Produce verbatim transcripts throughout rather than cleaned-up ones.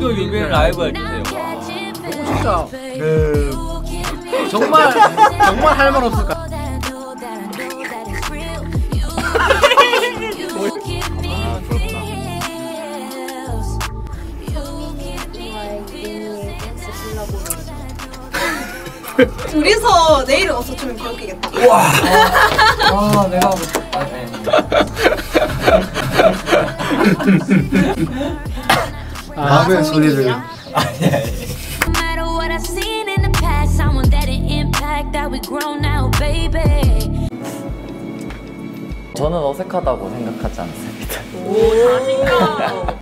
또 유빈 라이브 해주세요. 진짜 그 정말 정말 할 말 없을까? 둘이서 내일은 어서 좀 배우겠다. 와, 아 내가 하고 싶다. 다음에 소리를. 아니 아니. 저는 어색하다고 생각하지 않습니다. 오, 자신감.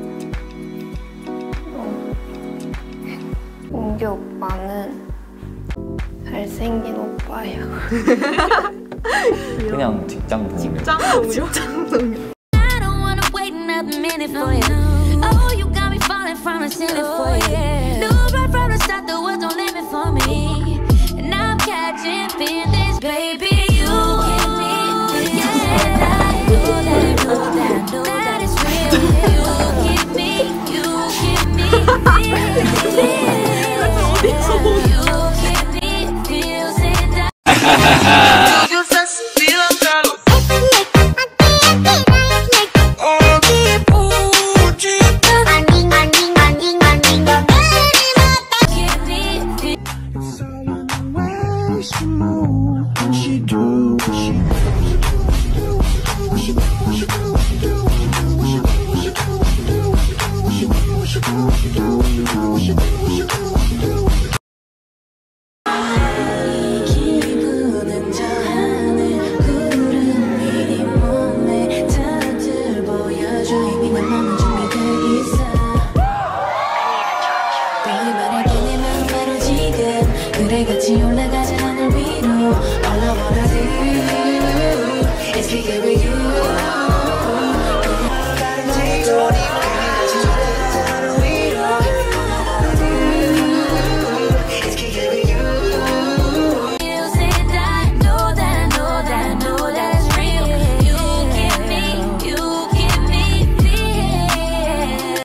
문규 오빠는 잘생긴 오빠야. 그냥 직장 동료. 직장 동료? 직장 동료. 그래 같이 올라가자 하늘 위로 올라버려지